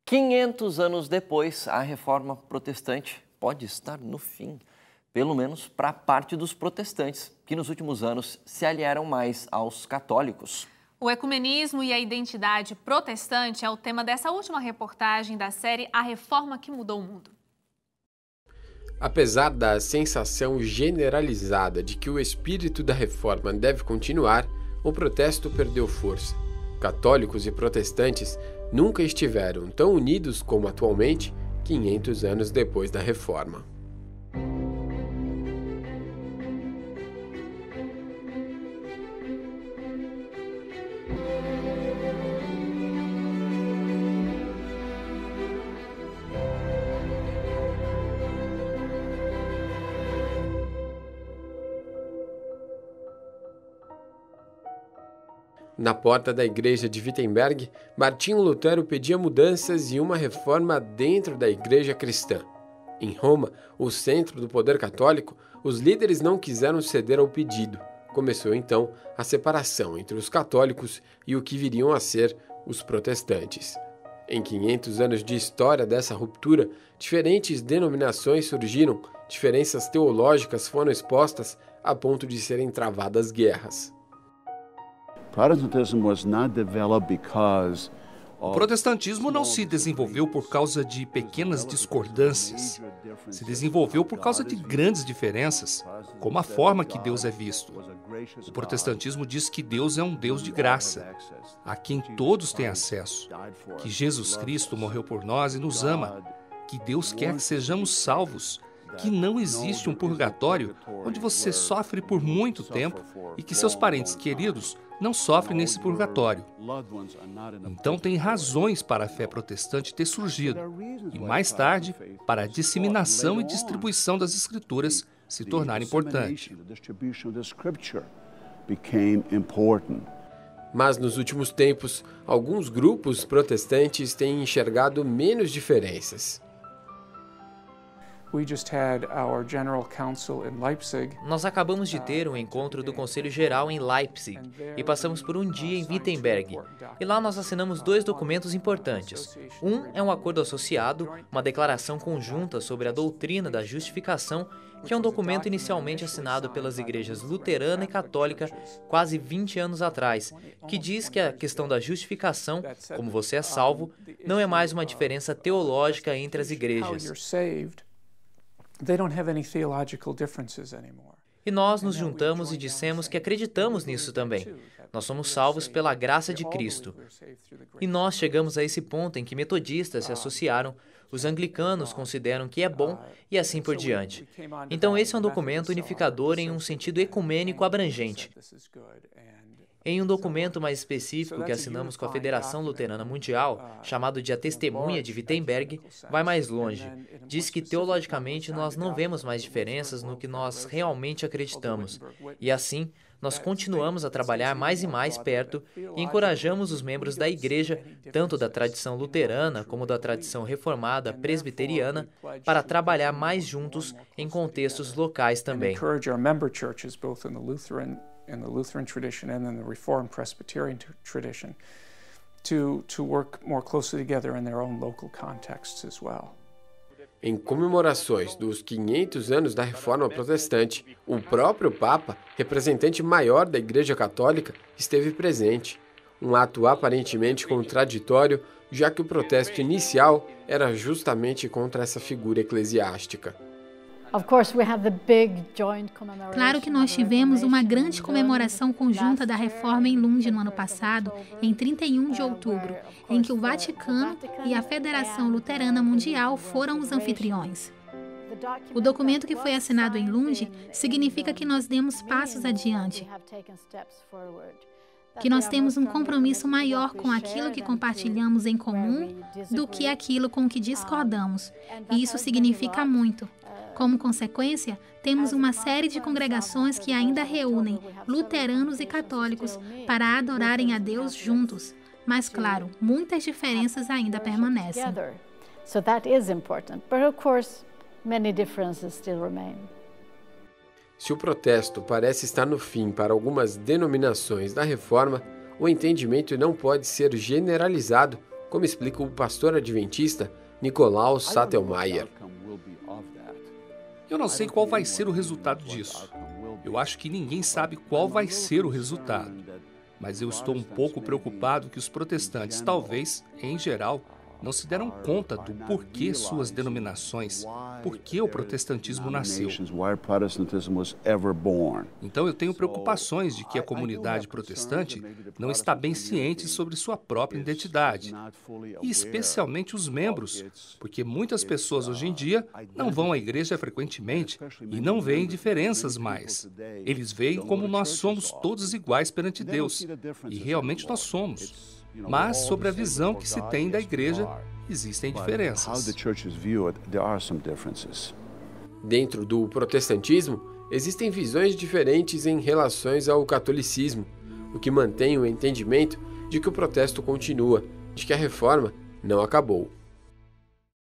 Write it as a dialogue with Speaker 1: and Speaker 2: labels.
Speaker 1: 500 anos depois, a reforma protestante pode estar no fim, pelo menos para parte dos protestantes, que nos últimos anos se aliaram mais aos católicos.
Speaker 2: O ecumenismo e a identidade protestante é o tema dessa última reportagem da série A Reforma que Mudou o Mundo.
Speaker 3: Apesar da sensação generalizada de que o espírito da reforma deve continuar, o protesto perdeu força. Católicos e protestantes nunca estiveram tão unidos como atualmente, 500 anos depois da reforma. Na porta da igreja de Wittenberg, Martinho Lutero pedia mudanças e uma reforma dentro da igreja cristã. Em Roma, o centro do poder católico, os líderes não quiseram ceder ao pedido. Começou então a separação entre os católicos e o que viriam a ser os protestantes. Em 500 anos de história dessa ruptura, diferentes denominações surgiram, diferenças teológicas foram expostas a ponto de serem travadas guerras.
Speaker 4: O protestantismo não se desenvolveu por causa de pequenas discordâncias. Se desenvolveu por causa de grandes diferenças, como a forma que Deus é visto. O protestantismo diz que Deus é um Deus de graça, a quem todos têm acesso, que Jesus Cristo morreu por nós e nos ama, que Deus quer que sejamos salvos, que não existe um purgatório onde você sofre por muito tempo e que seus parentes queridos não sofrem nesse purgatório. Então tem razões para a fé protestante ter surgido e mais tarde para a disseminação e distribuição das escrituras se tornar importante.
Speaker 3: Mas nos últimos tempos, alguns grupos protestantes têm enxergado menos diferenças.
Speaker 5: Nós acabamos de ter um encontro do Conselho Geral em Leipzig e passamos por um dia em Wittenberg. E lá nós assinamos 2 documentos importantes. Um é um acordo associado, uma declaração conjunta sobre a doutrina da justificação, que é um documento inicialmente assinado pelas igrejas luterana e católica quase 20 anos atrás, que diz que a questão da justificação, como você é salvo, não é mais uma diferença teológica entre as igrejas. E nós nos juntamos e dissemos que acreditamos nisso também. Nós somos salvos pela graça de Cristo. E nós chegamos a esse ponto em que metodistas se associaram, os anglicanos consideram que é bom e assim por diante. Então esse é um documento unificador em um sentido ecumênico abrangente. Em um documento mais específico que assinamos com a Federação Luterana Mundial, chamado de A Testemunha de Wittenberg, vai mais longe. Diz que teologicamente nós não vemos mais diferenças no que nós realmente acreditamos. E assim, nós continuamos a trabalhar mais e mais perto e encorajamos os membros da igreja, tanto da tradição luterana como da tradição reformada presbiteriana, para trabalhar mais juntos em contextos locais também.
Speaker 6: In the Lutheran tradition and in the Reformed Presbyterian tradition, to work more closely together in their own local contexts as well.
Speaker 3: Em comemorações dos 500 anos da Reforma Protestante, o próprio Papa, representante maior da Igreja Católica, esteve presente. Um ato aparentemente contraditório, já que o protesto inicial era justamente contra essa figura eclesiástica.
Speaker 7: Claro que nós tivemos uma grande comemoração conjunta da Reforma em Lund no ano passado, em 31 de outubro, em que o Vaticano e a Federação Luterana Mundial foram os anfitriões. O documento que foi assinado em Lund significa que nós demos passos adiante, que nós temos um compromisso maior com aquilo que compartilhamos em comum do que aquilo com que discordamos, e isso significa muito. Como consequência, temos uma série de congregações que ainda reúnem luteranos e católicos para adorarem a Deus juntos. Mas, claro, muitas diferenças ainda permanecem.
Speaker 3: Se o protesto parece estar no fim para algumas denominações da reforma, o entendimento não pode ser generalizado como explica o pastor adventista Nicolaus Sattelmayer.
Speaker 4: Eu não sei qual vai ser o resultado disso. Eu acho que ninguém sabe qual vai ser o resultado. Mas eu estou um pouco preocupado que os protestantes, talvez, em geral, não se deram conta do porquê suas denominações, porquê o protestantismo nasceu. Então eu tenho preocupações de que a comunidade protestante não está bem ciente sobre sua própria identidade, e especialmente os membros, porque muitas pessoas hoje em dia não vão à igreja frequentemente e não veem diferenças mais. Eles veem como nós somos todos iguais perante Deus, e realmente nós somos. Mas sobre a visão que se tem da igreja, existem diferenças.
Speaker 3: Dentro do protestantismo, existem visões diferentes em relação ao catolicismo, o que mantém o entendimento de que o protesto continua, de que a reforma não acabou.